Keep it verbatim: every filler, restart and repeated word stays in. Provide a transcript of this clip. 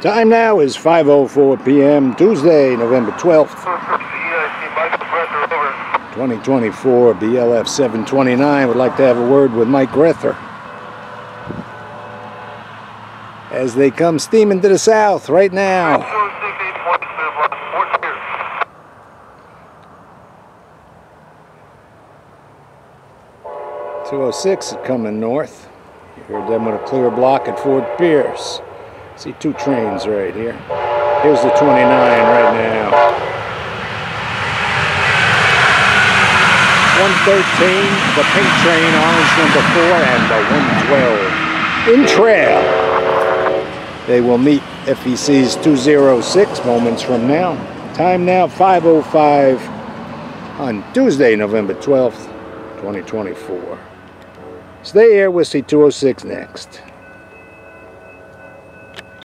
Time now is five oh four p m Tuesday, November twelfth, twenty twenty-four. B L F seven twenty-nine would like to have a word with Mike Grether as they come steaming to the south right now. two oh six is coming north. You heard them with a clear block at Fort Pierce. See two trains right here. Here's the twenty-nine right now. one thirteen, the pink train, orange number four, and the one twelve. In trail. They will meet F E C's two oh six moments from now. Time now five oh five on Tuesday, November twelfth, twenty twenty-four. Stay here, we'll see two oh six next.